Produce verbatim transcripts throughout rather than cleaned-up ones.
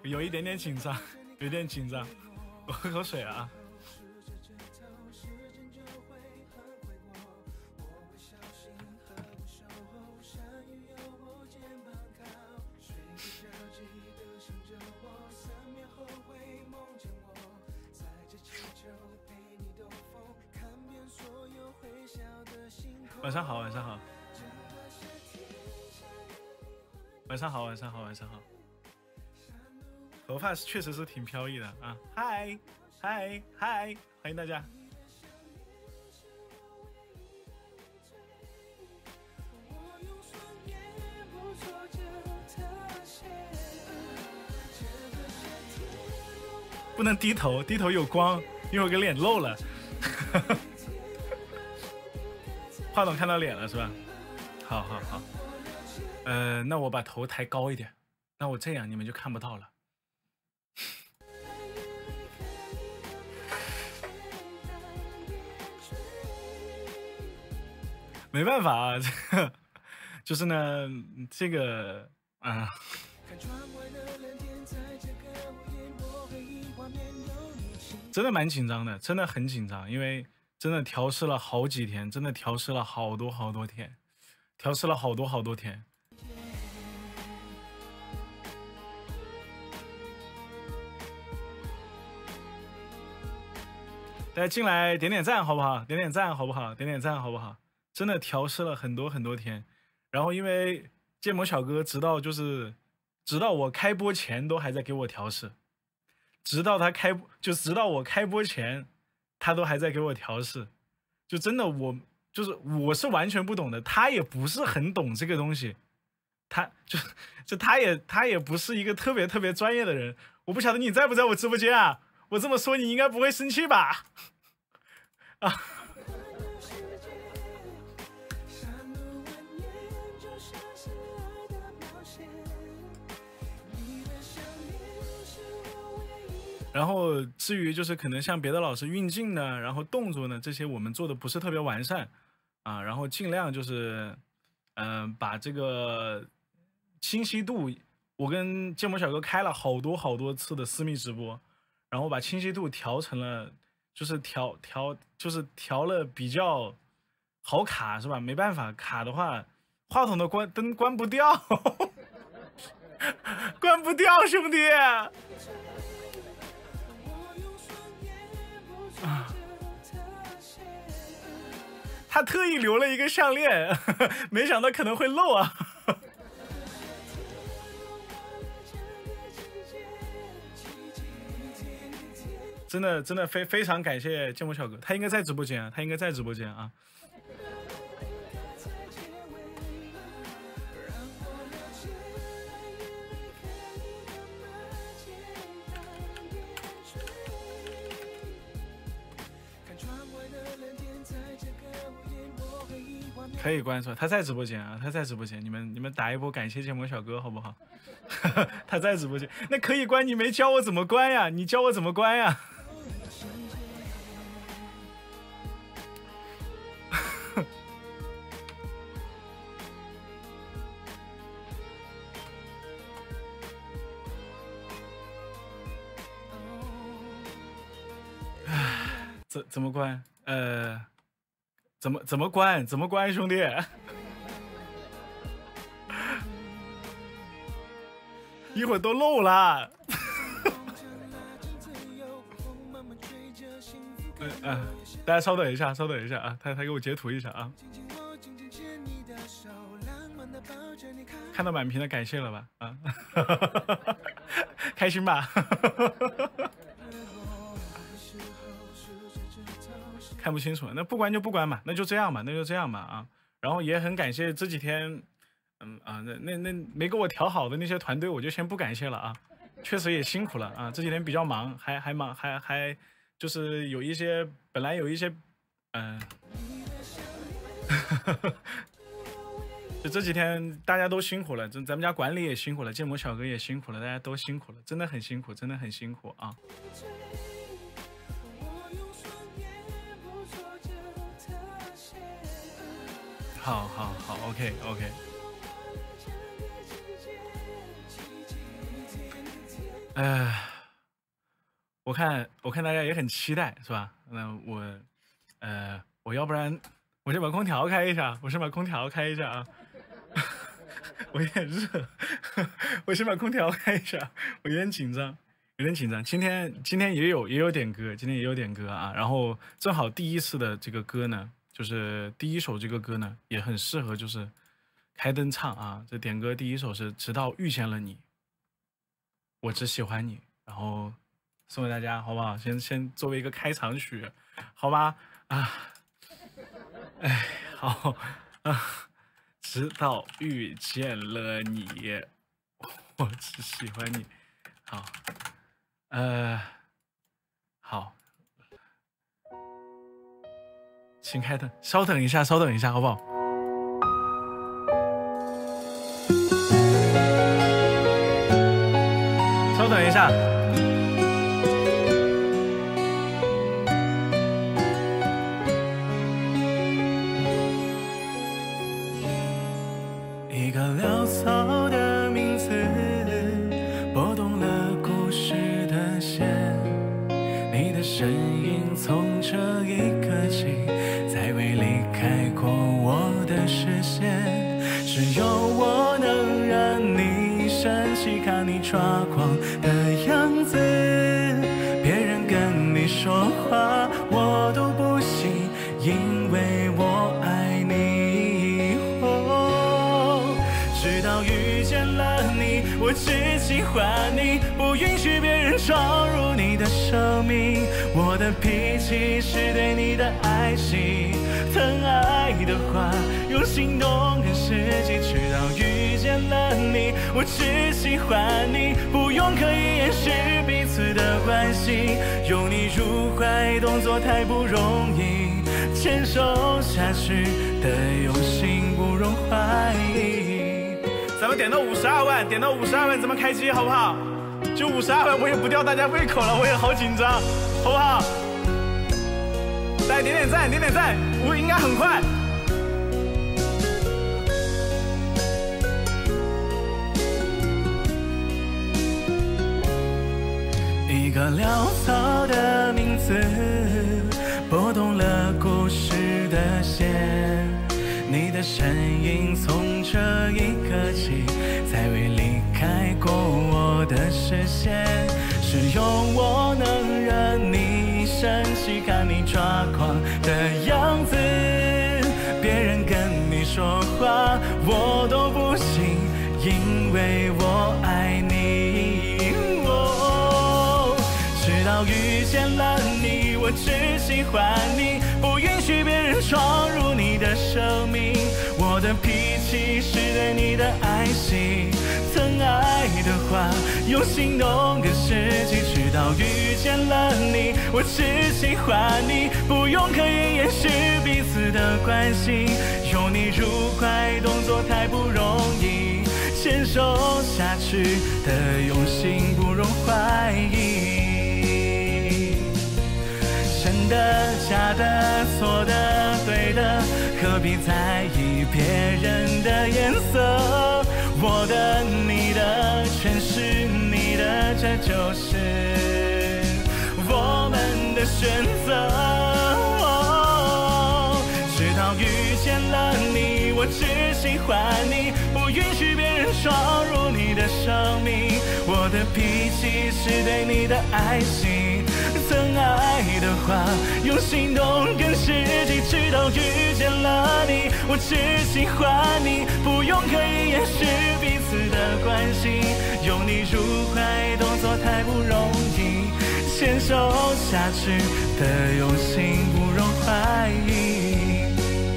有一点点紧张，有点紧张，我喝口水啊。晚上好，晚上好，晚上好，晚上好，晚上好。头发确实是挺飘逸的啊！嗨，嗨，嗨，欢迎大家。不能低头，低头有光，一会儿给脸漏了。话筒看到脸了是吧？好好好，呃，那我把头抬高一点，那我这样你们就看不到了。没办法啊，这个就是呢，这个啊。真的蛮紧张的，真的很紧张，因为真的调试了好几天，真的调试了好多好多天，调试了好多好多天。大家进来点点赞好不好？点点赞好不好？点点赞好不好？真的调试了很多很多天，然后因为芥末小哥直到就是直到我开播前都还在给我调试。直到他开，就直到我开播前，他都还在给我调试，就真的我就是我是完全不懂的，他也不是很懂这个东西，他就就他也他也不是一个特别特别专业的人，我不晓得你在不在我直播间啊？我这么说你应该不会生气吧？啊。然后至于就是可能像别的老师运镜呢，然后动作呢，这些我们做的不是特别完善啊，然后尽量就是嗯、呃、把这个清晰度，我跟芥末小哥开了好多好多次的私密直播，然后把清晰度调成了就是调调就是调了比较好卡是吧？没办法，卡的话话筒的关灯关不掉，关不掉兄弟。啊，他特意留了一个项链，呵呵，没想到可能会漏啊。真的真的非非常感谢芥末小哥，他应该在直播间啊，他应该在直播间啊。可以关注，他在直播间啊，他在直播间，你们你们打一波感谢芥末小哥好不好？他在直播间，那可以关，你没教我怎么关呀？你教我怎么关呀？怎怎么关？呃。怎么怎么关？怎么关，兄弟？一会儿都漏了。嗯嗯、呃，大家稍等一下，稍等一下啊，他他给我截图一下啊。看到满屏的感谢了吧？啊，开心吧？看不清楚，那不关就不关嘛，那就这样吧，那就这样吧啊。然后也很感谢这几天，嗯啊，那那那没给我调好的那些团队，我就先不感谢了啊。确实也辛苦了啊，这几天比较忙，还还忙，还还就是有一些本来有一些，嗯、呃，就这几天大家都辛苦了，咱咱们家管理也辛苦了，芥末小哥也辛苦了，大家都辛苦了，真的很辛苦，真的很辛苦啊。好好好 ，OK OK。 呃，我看我看大家也很期待，是吧？那我，呃，我要不然我先把空调开一下，我先把空调开一下啊。我有点热，我先把空调开一下，我有点紧张，有点紧张。今天今天也有也有点歌，今天也有点歌啊。然后正好第一次的这个歌呢，就是第一首这个歌呢，也很适合就是开灯唱啊。这点歌第一首是《直到遇见了你》，我只喜欢你，然后送给大家，好不好？先先作为一个开场曲，好吧？啊，哎，好啊。直到遇见了你，我只喜欢你。好，呃，好，请开灯，稍等一下，稍等一下，好不好？稍等一下。一个潦草的名字，拨动了故事的线。你的身影从这一刻起，再未离开过我的视线。只有我能让你生气，看你抓狂的样子。别人跟你说话，我都不信，因为我爱你。直到遇见了你，我只喜欢你，不允许别人闯入你的生命。我的脾气是对你的爱惜，疼爱的话用行动跟实际。直到遇见了你，我只喜欢你，不用刻意掩饰彼此的关系。有你入怀，动作太不容易，牵手下去的用心不容怀疑。咱们点到五十二万，点到五十二万，咱们开机好不好？就五十二万，我也不吊大家胃口了，我也好紧张，好不好？来点点赞，点点赞，我应该很快。一个潦草的名字，拨动了故事的线。你的身影从这一刻起，再未离开过我的视线。只有我能让你生气，看你抓狂的样子。别人跟你说话，我都不信，因为我爱你。哦，直到遇见了你，我只喜欢你，不允许别人闯入你的生命。我的脾气是对你的爱惜，疼爱的话用行动跟实际。直到遇见了你，我只喜欢你，不用刻意掩饰彼此的关系。有你入怀，动作太不容易，牵手下去的用心不容怀疑。真的假的，错的对的，何必在意别人的颜色？我的你的全是你的，这就是我们的选择。哦，直到遇见了你，我只喜欢你，不允许别人闯入你的生命。我的脾气是对你的爱惜，疼爱的话用行动跟实际。直到遇见了你，我只喜欢你，不用刻意掩饰彼此的关系。有你入怀，动作太不容易，牵手下去的用心不容怀疑。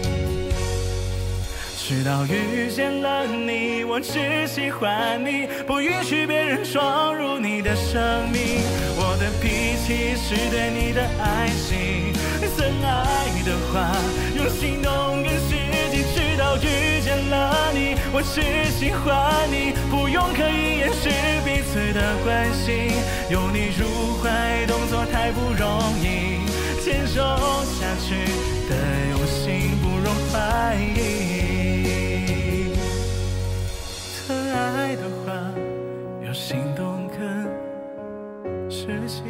直到遇见了你，我只喜欢你，不允许别人闯入你的生命。我的脾气是对你的爱惜，疼爱的话用行动跟实际。直到遇见了你，我只喜欢你，不用刻意掩饰彼此的关系。有你入怀，动作太不容易，牵手下去的用心不容怀疑。疼爱的话有行动跟窒息。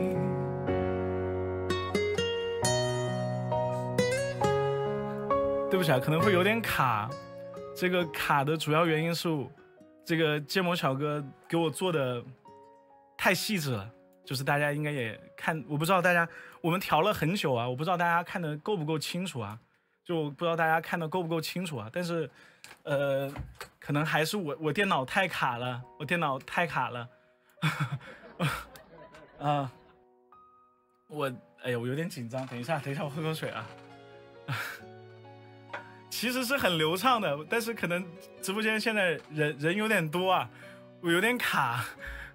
对不起啊，可能会有点卡。这个卡的主要原因是，这个芥末小哥给我做的太细致了，就是大家应该也看，我不知道大家，我们调了很久啊，我不知道大家看的够不够清楚啊，就不知道大家看的够不够清楚啊。但是，呃，可能还是我我电脑太卡了，我电脑太卡了，啊，我哎呀，我有点紧张，等一下，等一下，我喝口水啊。其实是很流畅的，但是可能直播间现在人人有点多啊，我有点卡。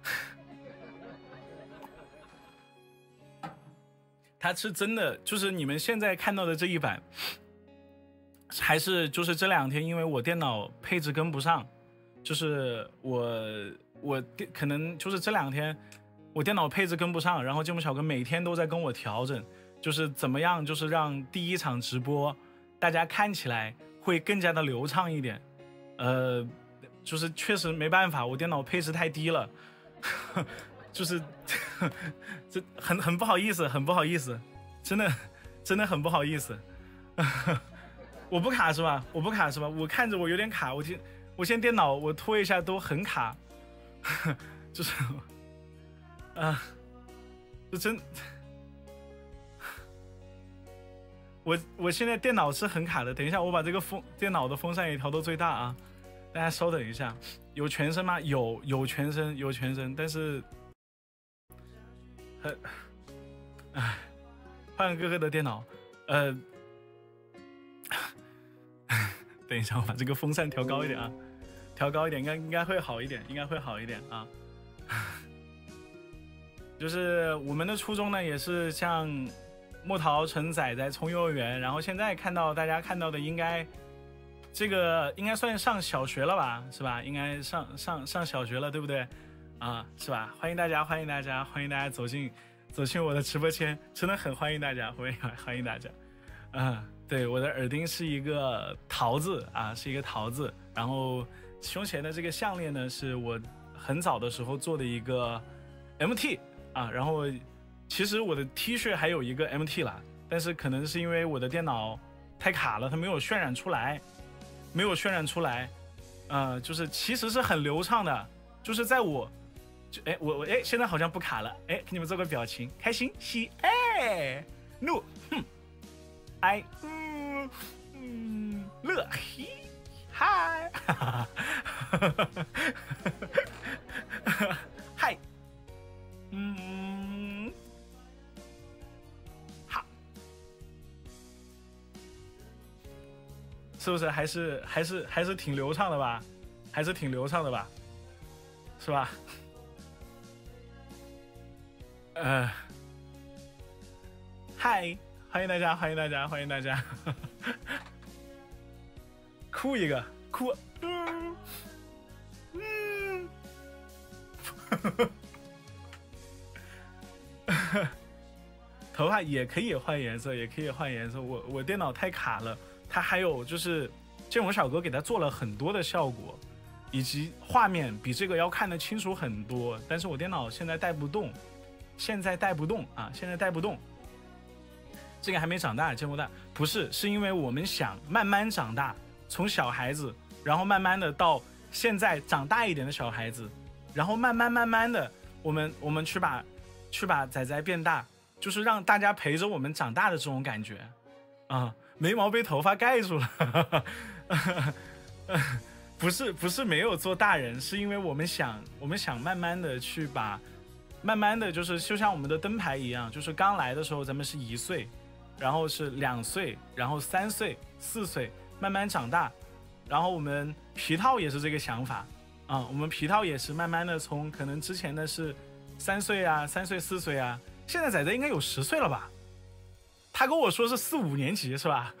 它是真的，就是你们现在看到的这一版，还是就是这两天因为我电脑配置跟不上，就是我我可能就是这两天我电脑配置跟不上，然后芥末小哥每天都在跟我调整，就是怎么样，就是让第一场直播大家看起来会更加的流畅一点，呃，就是确实没办法，我电脑配置太低了，就是这很很不好意思，很不好意思，真的真的很不好意思。我不卡是吧？我不卡是吧？我看着我有点卡，我现我现在电脑我拖一下都很卡，就是啊、呃，就真。我我现在电脑是很卡的，等一下我把这个风电脑的风扇也调到最大啊，大家稍等一下。有全声吗？有有全声有全声，但是很唉，换哥哥的电脑，呃，等一下我把这个风扇调高一点啊，调高一点应该应该会好一点，应该会好一点啊。就是我们的初衷呢，也是像莫桃、陈仔仔从幼儿园，然后现在看到大家看到的应该，这个应该算上小学了吧，是吧？应该上上上小学了，对不对？啊，是吧？欢迎大家，欢迎大家，欢迎大家走进走进我的直播间，真的很欢迎大家，欢迎欢迎大家。啊，对，我的耳钉是一个桃字啊，是一个桃字，然后胸前的这个项链呢，是我很早的时候做的一个 M T 啊，然后。其实我的 T 恤还有一个 M T 啦，但是可能是因为我的电脑太卡了，它没有渲染出来，没有渲染出来，呃，就是其实是很流畅的，就是在我，就哎我我哎现在好像不卡了，哎给你们做个表情，开心喜哎怒哼哀嗯嗯乐嘿嗨哈哈哈哈嗨嗯。是不是还是还是还是挺流畅的吧？还是挺流畅的吧？是吧？呃，嗨，欢迎大家，欢迎大家，欢迎大家，哭一个，哭，嗯嗯，头发也可以换颜色，也可以换颜色。我我电脑太卡了。它还有就是芥末小哥给它做了很多的效果，以及画面比这个要看得清楚很多，但是我电脑现在带不动，现在带不动啊，现在带不动。这个还没长大，芥末大不是，是因为我们想慢慢长大，从小孩子，然后慢慢的到现在长大一点的小孩子，然后慢慢慢慢的，我们我们去把去把仔仔变大，就是让大家陪着我们长大的这种感觉啊。眉毛被头发盖住了，不是不是没有做大人，是因为我们想我们想慢慢的去把，慢慢的就是就像我们的灯牌一样，就是刚来的时候咱们是一岁，然后是两岁，然后三岁、四岁，慢慢长大，然后我们皮套也是这个想法啊、嗯，我们皮套也是慢慢的从可能之前的是三岁啊、三岁四岁啊，现在仔仔应该有十岁了吧？他跟我说是四五年级是吧？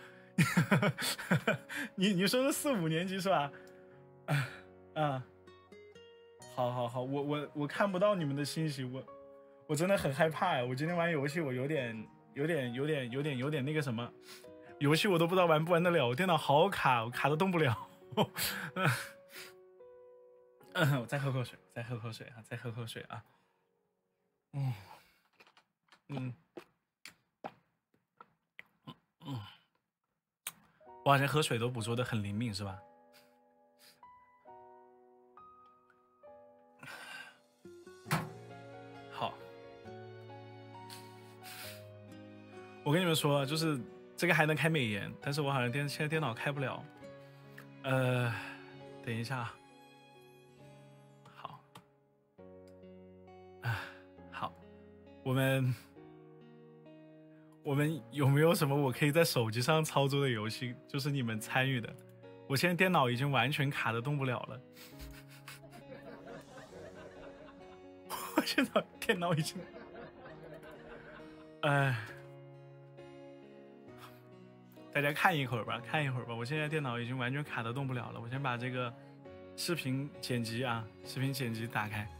你你说是四五年级是吧？啊、嗯，好好好，我我我看不到你们的信息，我我真的很害怕呀！我今天玩游戏我有点有点有点有点有点那个什么，游戏我都不知道玩不玩得了，我电脑好卡，我卡的动不了。嗯，我再喝口水，再喝口水啊，再喝口水啊。 嗯嗯嗯，我好像喝水都捕捉的很灵敏，是吧？好，我跟你们说，就是这个还能开美颜，但是我好像电现在电脑开不了。呃，等一下，好，啊，好，我们我们有没有什么我可以在手机上操作的游戏，就是你们参与的？我现在电脑已经完全卡的动不了了，我现在电脑已经，哎、大家看一会儿吧，看一会儿吧，我现在电脑已经完全卡的动不了了，我先把这个视频剪辑啊，视频剪辑打开。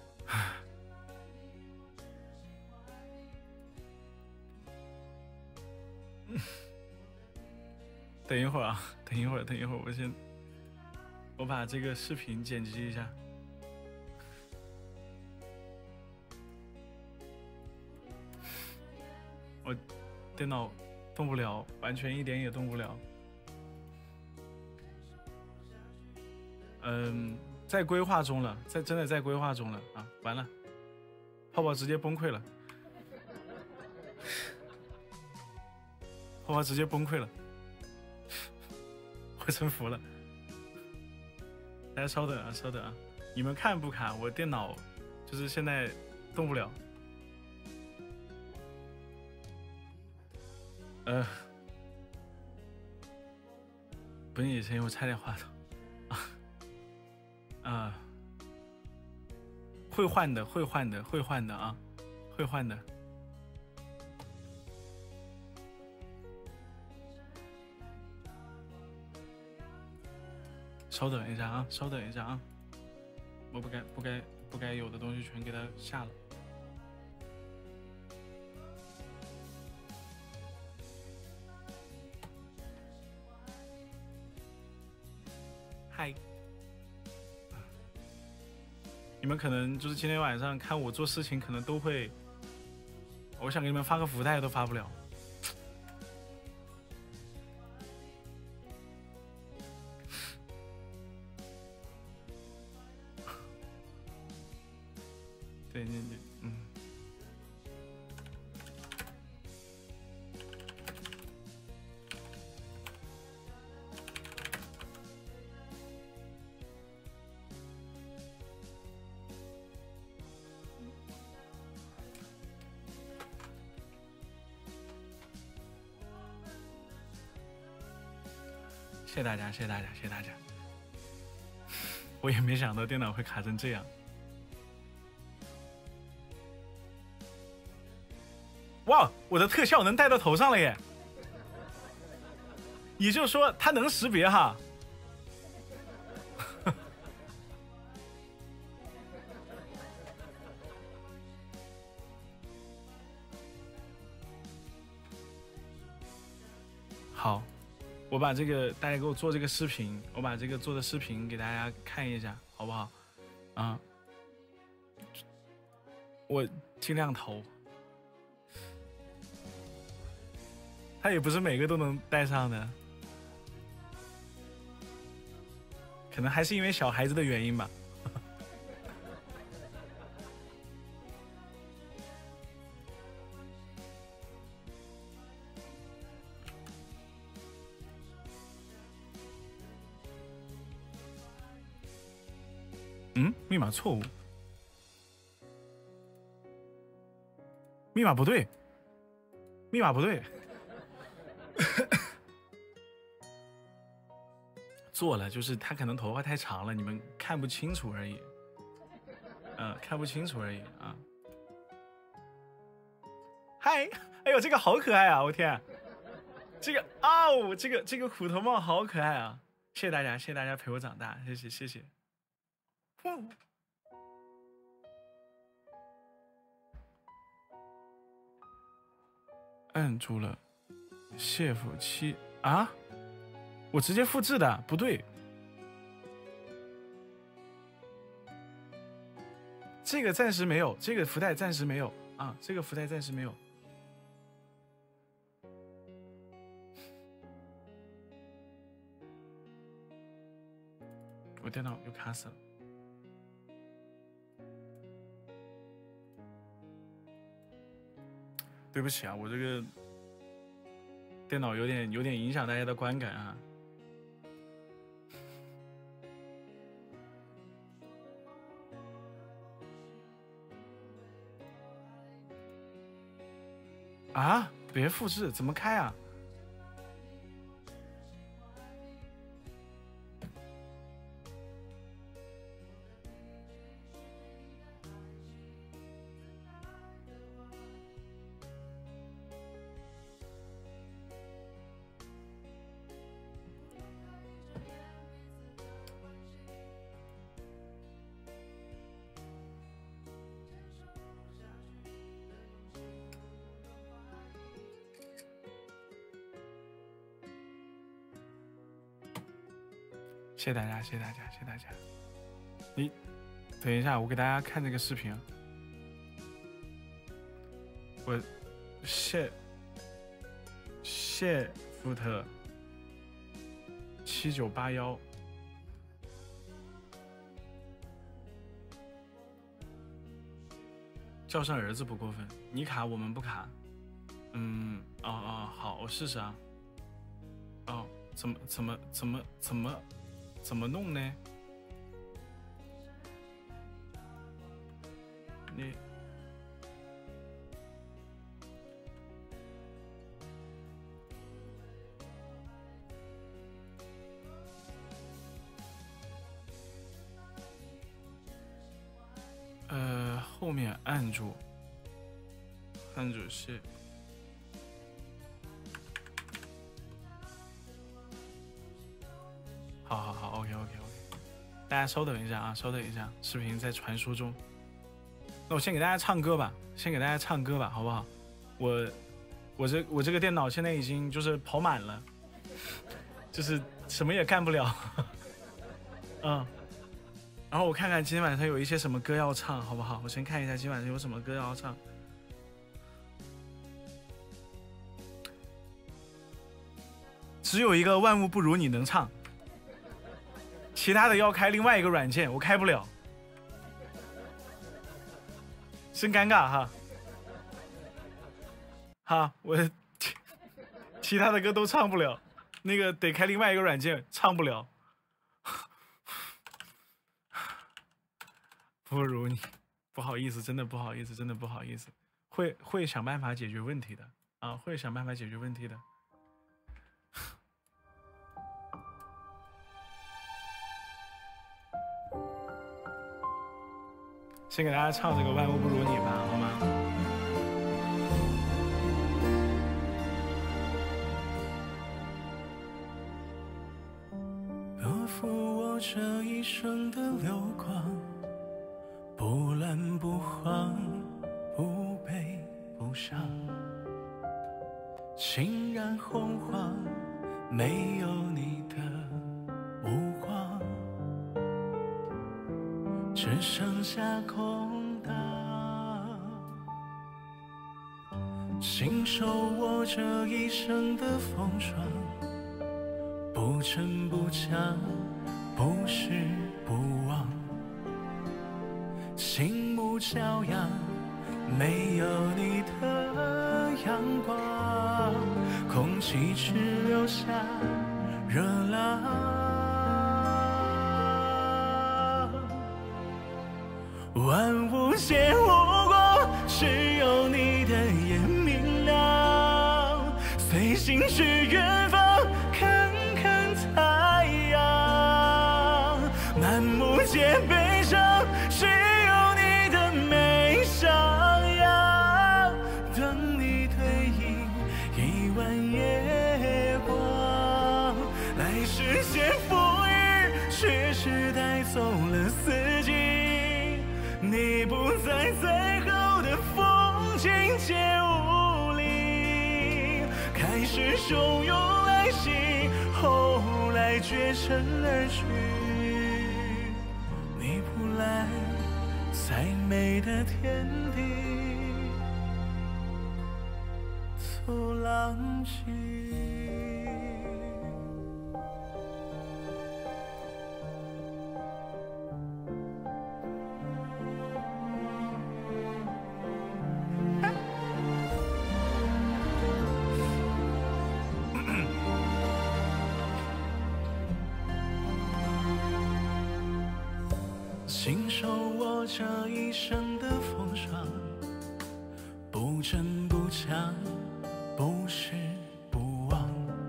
等一会儿啊，等一会儿，等一会儿，我先，我把这个视频剪辑一下。我电脑动不了，完全一点也动不了。嗯，在规划中了，在真的在规划中了啊！完了，泡泡直接崩溃了，泡泡直接崩溃了。我真服了，大家稍等啊，稍等啊，你们看不卡？我电脑就是现在动不了。呃，不是你声音，我差点滑头啊啊！会换的，会换的，会换的啊，会换的。稍等一下啊，稍等一下啊，我不该不该不该有的东西全给它下了。嗨，你们可能就是今天晚上看我做事情，可能都会，我想给你们发个福袋都发不了。对，你你嗯。谢谢大家，谢谢大家，谢谢大家。我也没想到电脑会卡成这样。哇，我的特效能戴到头上了耶！也就是说，它能识别哈。好，我把这个大家给我做这个视频，我把这个做的视频给大家看一下，好不好？啊，我尽量投。它也不是每个都能带上的，可能还是因为小孩子的原因吧。嗯，密码错误，密码不对，密码不对。做了，就是他可能头发太长了，你们看不清楚而已。嗯、呃，看不清楚而已啊。嗨，哎呦，这个好可爱啊！我天，这个哦，这个这个虎头帽好可爱啊！谢谢大家，谢谢大家陪我长大，谢谢谢谢。嗯，按住了 Shift 七啊，我直接复制的，不对。 这个暂时没有，这个福袋暂时没有啊，这个福袋暂时没有。我电脑又卡死了。对不起啊，我这个电脑有点有点影响大家的观感啊。啊！别复制，怎么开啊？谢谢大家，谢谢大家，谢谢大家。你等一下，我给大家看这个视频。我谢谢福特七九八幺，叫上儿子不过分，你卡我们不卡。嗯，哦哦，好，我试试啊。哦，怎么怎么怎么怎么？怎么弄呢？你呃，后面按住，按住是。好好好 ，OK OK OK， 大家稍等一下啊，稍等一下，视频在传输中。那我先给大家唱歌吧，先给大家唱歌吧，好不好？我我这我这个电脑现在已经就是跑满了，就是什么也干不了。嗯，然后我看看今天晚上有一些什么歌要唱，好不好？我先看一下今晚上有什么歌要唱。只有一个万物不如你能唱。其他的要开另外一个软件，我开不了，真尴尬哈。哈，我其他的歌都唱不了，那个得开另外一个软件，唱不了。不如你，不好意思，真的不好意思，真的不好意思，会会想办法解决问题的啊，会想办法解决问题的。先给大家唱这个《万物不如你》吧，好吗？ 若负我这一生的流光，不乱不慌，不悲不伤，情染红黄，没有你的目光，只剩下空荡。信手握这一生的风霜，不争不抢，不失不忘，心目骄阳，没有你的阳光，空气只留下热浪。万物皆无光，只有你的眼明亮，随心去远方，看看太阳。满目皆悲伤，只有你的眉上扬，等你对影一弯夜光。来世间风雨，却是带走了四季。你不在，最后的风景皆无力。开始汹涌来袭，后来绝尘而去。你不来，才没美的天地走浪迹。信手握这一生的风霜，不争不抢，不失不忘，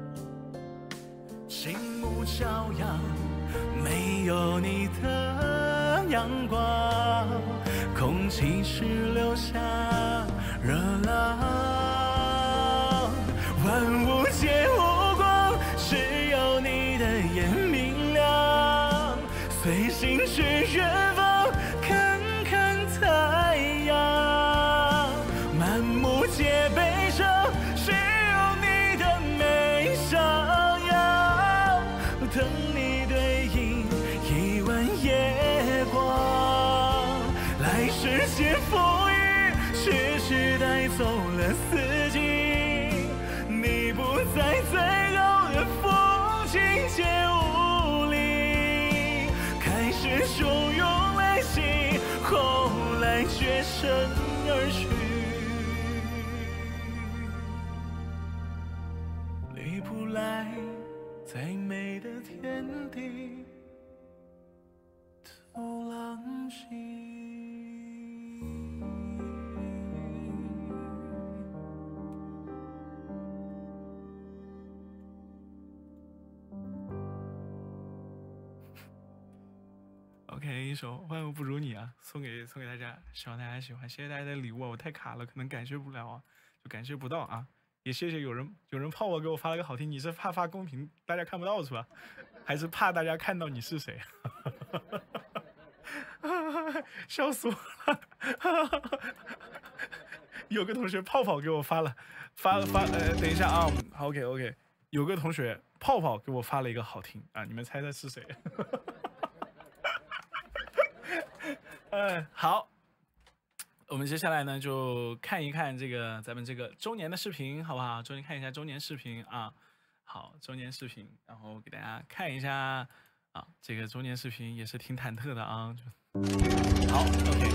心目骄阳，没有你的阳光，空气只留下热浪，万物皆无光，只有你的眼明亮，随心去远方看看太阳，满目皆悲伤，只有你的美上扬，等你对应一弯夜光，来世间风雨徐徐带走了四季，你不在最后的风景皆无力，开始汹涌来袭，后来绝尘而去，离不来再美的天地走浪迹。OK， 一首《万物不如你》啊，送给送给大家，希望大家喜欢，谢谢大家的礼物啊，我太卡了，可能感谢不了啊，就感谢不到啊，也谢谢有人有人泡我给我发了个好听，你是怕发公屏大家看不到是吧？还是怕大家看到你是谁？笑死我了！有个同学泡泡给我发了发发呃，等一下啊，好 OK OK， 有个同学泡泡给我发了一个好听啊，你们猜猜是谁？嗯，好，我们接下来呢就看一看这个咱们这个周年的视频，好不好？周年看一下周年视频啊，好，周年视频，然后给大家看一下啊，这个周年视频也是挺忐忑的啊，就好 ，OK。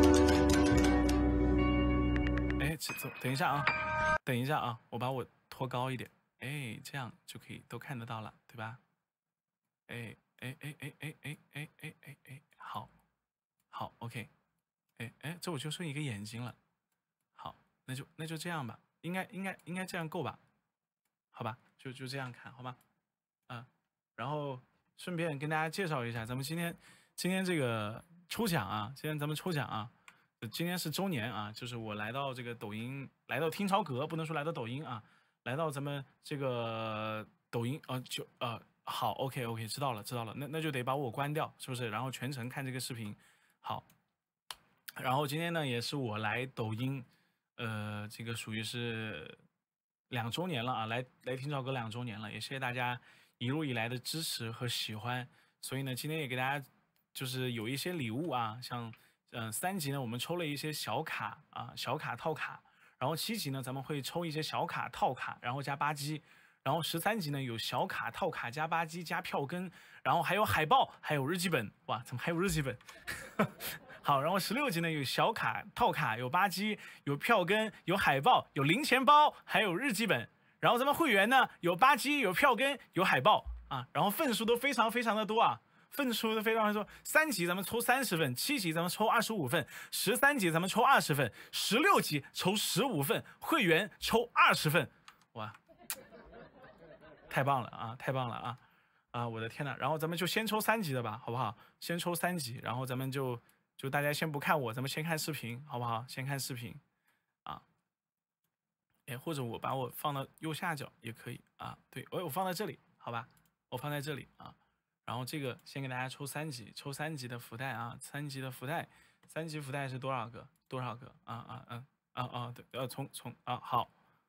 哎，走，等一下啊，等一下啊，我把我拖高一点，哎，这样就可以都看得到了，对吧？哎哎哎哎哎哎哎哎哎哎，好。好 ，OK， 哎哎，这我就剩一个眼睛了。好，那就那就这样吧，应该应该应该这样够吧？好吧，就就这样看，好吗？嗯，然后顺便跟大家介绍一下，咱们今天今天这个抽奖啊，今天咱们抽奖啊，今天是周年啊，就是我来到这个抖音，来到听潮阁，不能说来到抖音啊，来到咱们这个抖音啊，就呃好 ，OK OK， 知道了知道了，那那就得把我关掉，是不是？然后全程看这个视频。好，然后今天呢，也是我来抖音，呃，这个属于是两周年了啊，来来听潮阁两周年了，也谢谢大家一路以来的支持和喜欢。所以呢，今天也给大家就是有一些礼物啊，像嗯、呃、三级呢，我们抽了一些小卡啊，小卡套卡，然后七级呢，咱们会抽一些小卡套卡，然后加吧唧。然后十三级呢有小卡套卡加吧唧加票根，然后还有海报，还有日记本，哇，怎么还有日记本？好，然后十六级呢有小卡套卡，有吧唧，有票根，有海报，有零钱包，还有日记本。然后咱们会员呢有吧唧，有票根，有海报啊，然后份数都非常非常的多啊。份数都非常多，三级咱们抽三十份，七级咱们抽二十五份，十三级咱们抽二十份，十六级抽十五份，会员抽二十份，哇！太棒了啊！太棒了啊！啊，我的天呐！然后咱们就先抽三级的吧，好不好？先抽三级，然后咱们就就大家先不看我，咱们先看视频，好不好？先看视频，啊，哎，或者我把我放到右下角也可以啊。对，我我放在这里，好吧？我放在这里啊。然后这个先给大家抽三级，抽三级的福袋啊，三级的福袋，三级福袋是多少个？多少个？啊啊嗯啊啊对，呃，从从啊好。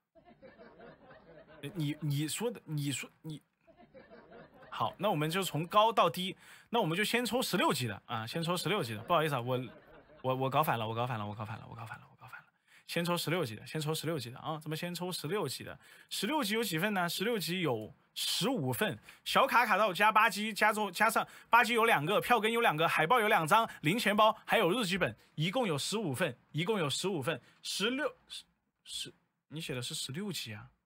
你你说的，你说你好，那我们就从高到低，那我们就先抽十六级的啊，先抽十六级的。不好意思啊，我我我搞反了，我搞反了，我搞反了，我搞反了，我搞反了。先抽十六级的，先抽十六级的啊！咱们先抽十六级的，十六级有几份呢？十六级有十五份，小卡卡到加八级，加中加上八级有两个，票根有两个，海报有两张，零钱包还有日记本，一共有十五份，一共有十五份，十六十，你写的是十六级啊？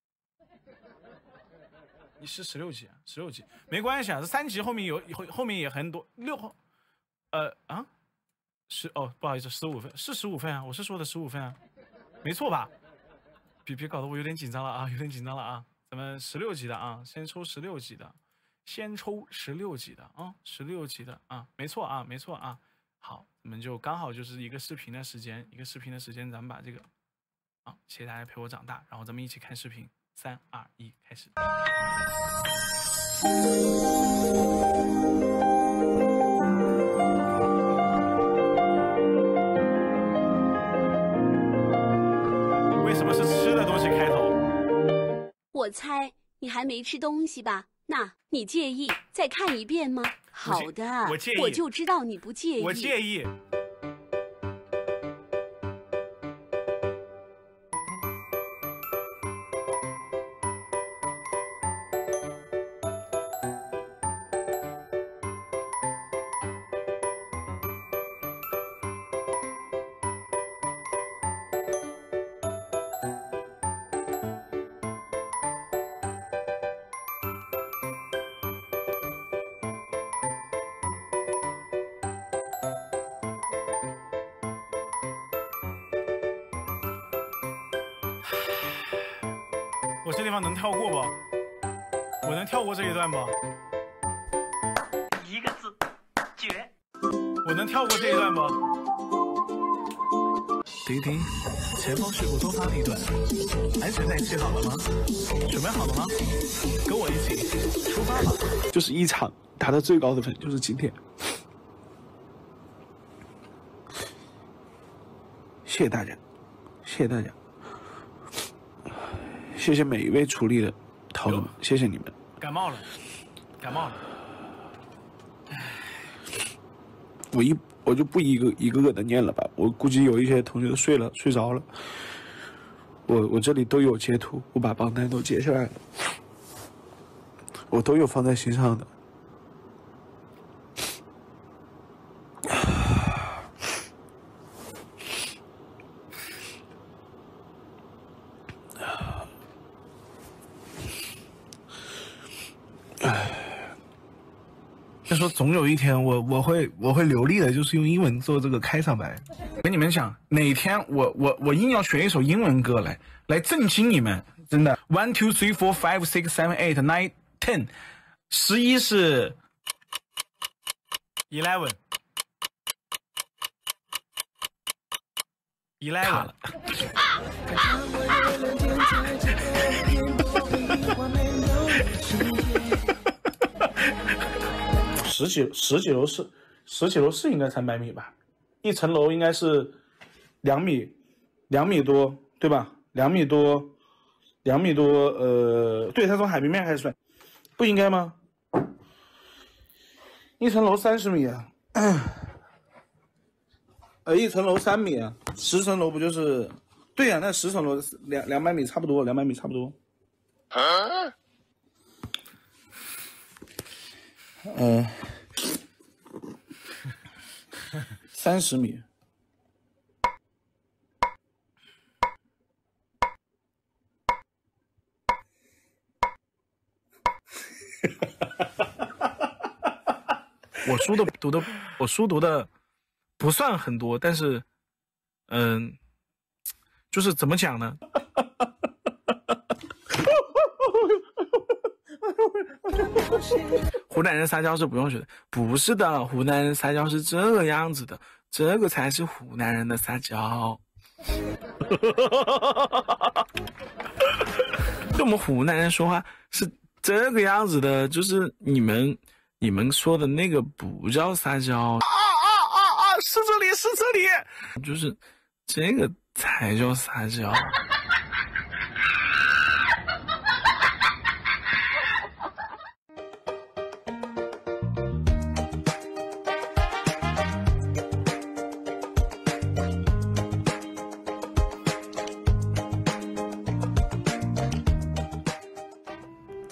你是十六级啊？十六级没关系啊，这三级后面有后后面也很多六，呃啊。十哦，不好意思，十五份是十五份啊，我是说的十五份啊，没错吧？别别搞得我有点紧张了啊，有点紧张了啊！咱们十六级的啊，先抽十六级的，先抽十六级的啊，十六级的啊，没错啊，没错啊。好，我们就刚好就是一个视频的时间，一个视频的时间，咱们把这个啊，谢谢大家陪我长大，然后咱们一起看视频，三二一，开始。为什么是吃的东西开头？ 我猜你还没吃东西吧？那你介意再看一遍吗？好的， 我介意， 我就知道你不介意。 我介意。我这地方能跳过不？我能跳过这一段不？ 一个字，绝。 我能跳过这一段不？ 滴滴，前方事故多发地段，安全带系好了吗？准备好了吗？跟我一起出发吧。 就是一场，他的最高的分就是今天。谢谢大家，谢谢大家。谢谢每一位出力的桃子们，谢谢你们。 感冒了，感冒了。 我一我就不一个一个个的念了吧，我估计有一些同学都睡了，睡着了。我我这里都有截图，我把榜单都截下来了，我都有放在心上的。 他说总有一天我我会我会流利的，就是用英文做这个开场白。 跟你们讲，哪天我我我硬要学一首英文歌来来震惊你们，真的。One two three four five six seven eight nine ten， 十一是 eleven eleven 了。 十几十几楼是十几楼是应该三百米吧？一层楼应该是两米两米多，对吧？两米多两米多，呃，对，它从海平面开始算，不应该吗？一层楼三十米啊，呃，一层楼三米啊，十层楼不就是？对呀、啊，那十层楼两两百米差不多，两百米差不多。啊？嗯、呃，三十米。 我书的读的，我书读的不算很多，但是，嗯，就是怎么讲呢？湖南人撒娇是不用学的，不是的，湖南人撒娇是这个样子的，这个才是湖南人的撒娇。就我们湖南人说话是这个样子的，就是你们你们说的那个不叫撒娇。啊啊啊啊！是这里，是这里，就是这个才叫撒娇。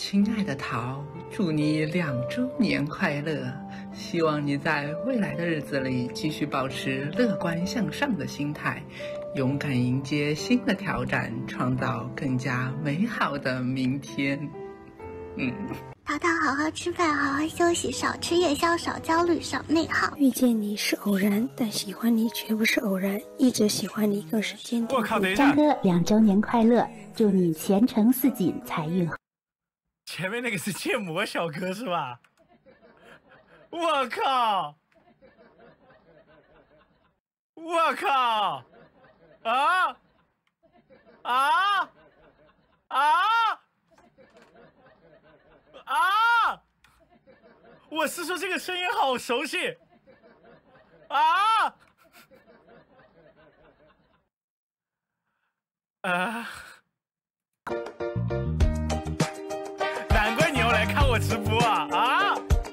亲爱的桃，祝你两周年快乐！希望你在未来的日子里继续保持乐观向上的心态，勇敢迎接新的挑战，创造更加美好的明天。嗯。 淘淘，好好吃饭，好好休息，少吃夜宵，少焦虑，少内耗。 遇见你是偶然，但喜欢你却不是偶然，一直喜欢你更是坚定。 我靠，等一下， 张哥两周年快乐，祝你前程似锦，财运。 前面那个是建模小哥是吧？我靠！我靠！啊啊啊！啊！我是说这个声音好熟悉啊！啊！难怪你要来看我直播啊！啊！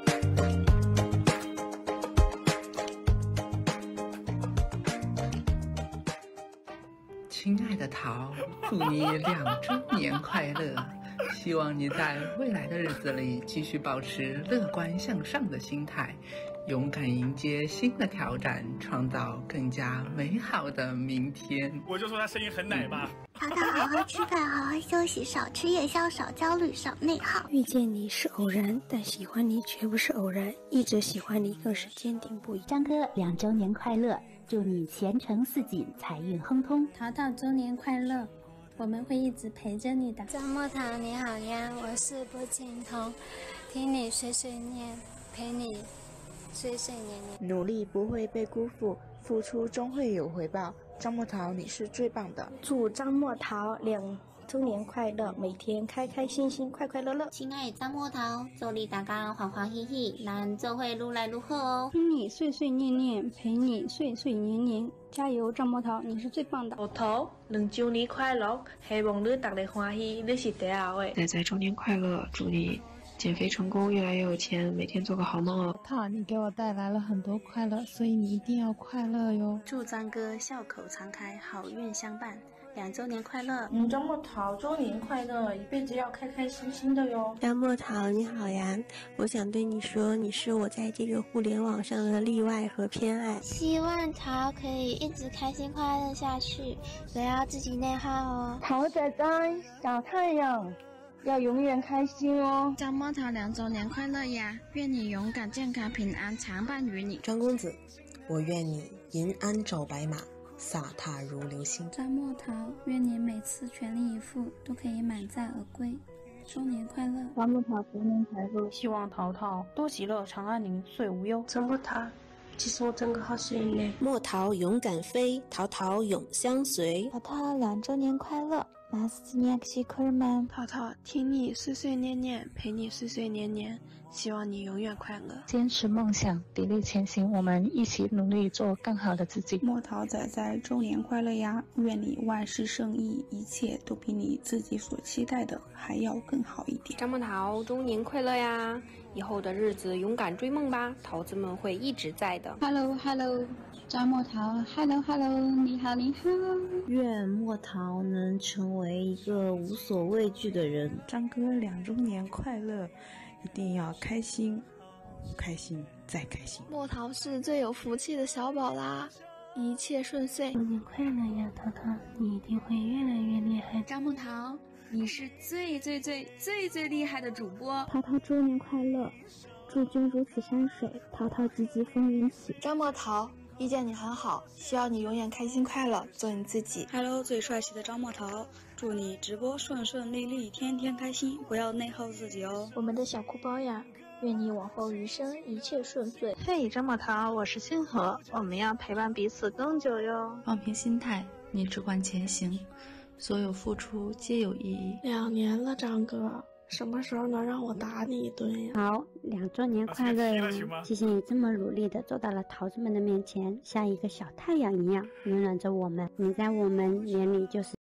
亲爱的桃，祝你两周年快乐！希望你在未来的日子里继续保持乐观向上的心态，勇敢迎接新的挑战，创造更加美好的明天。 我就说他声音很奶吧。 淘淘，好好吃饭，好好休息，少吃夜宵，少焦虑，少内耗。 遇见你是偶然，但喜欢你却不是偶然，一直喜欢你更是坚定不移。 张哥两周年快乐，祝你前程似锦，财运亨通。 淘淘周年快乐！我们会一直陪着你的。 张墨桃你好呀，我是不青铜，听你碎碎念，陪你碎碎念念。 努力不会被辜负，付出终会有回报。张墨桃，你是最棒的。 祝张墨桃两周年快乐，每天开开心心，快快乐乐。 亲爱的张墨桃，祝你大家欢欢喜喜，咱做会愈来愈好哦。 听你碎碎念念，陪你岁岁年年。加油，张墨桃，你是最棒的。 墨桃，两周年快乐，希望你大家欢喜，你是第二位。 仔仔周年快乐，祝你减肥成功，越来越有钱，每天做个好梦哦。 桃，你给我带来了很多快乐，所以你一定要快乐哟。 祝张哥笑口常开，好运相伴。两周年快乐！ 嗯，张墨桃周年快乐，一辈子要开开心心的哟。 张墨桃你好呀，我想对你说，你是我在这个互联网上的例外和偏爱。 希望桃可以一直开心快乐下去，不要自己内耗哦。 桃仔仔，小太阳，要永远开心哦。 张墨桃两周年快乐呀！愿你勇敢、健康、平安，常伴于你。 张公子，我愿你银鞍找白马，飒沓如流星。 张墨桃，愿你每次全力以赴都可以满载而归。周年快乐！ 张墨桃周年快乐！ 希望桃桃多喜乐，长安宁，岁无忧。 张墨桃，其实我真个好喜欢你。 墨桃勇敢飞，桃桃永相随。 桃桃两周年快乐！马斯尼亚克西科尔曼。 桃桃，听你碎碎念念，陪你碎碎念念。希望你永远快乐， 坚持梦想，砥砺前行，我们一起努力做更好的自己。 墨桃仔仔周年快乐呀！愿你万事胜意，一切都比你自己所期待的还要更好一点。 张墨桃周年快乐呀！以后的日子勇敢追梦吧，桃子们会一直在的。 Hello Hello， 张墨桃 ，Hello Hello， 你好你好。 愿墨桃能成为一个无所畏惧的人。 张哥两周年快乐！一定要开心，开心再开心。 墨桃是最有福气的小宝啦，一切顺遂。 周年快乐呀，桃桃，你一定会越来越厉害。 张墨桃，你是最最最最最厉害的主播。 桃桃周年快乐，祝君如此山水，桃桃吉吉风云起。 张墨桃，遇见你很好，希望你永远开心快乐，做你自己。 Hello， 最帅气的张墨桃，祝你直播顺顺利利，天天开心，不要内耗自己哦。 我们的小哭包呀，愿你往后余生一切顺遂。 嘿，张墨桃，我是星河，我们要陪伴彼此更久哟。 放平心态，你只管前行，所有付出皆有意义。 两年了，张哥。什么时候能让我打你一顿呀？ 好，两周年快乐呀！谢谢你这么努力的走到了桃子们的面前，像一个小太阳一样温暖着我们。你在我们眼里就是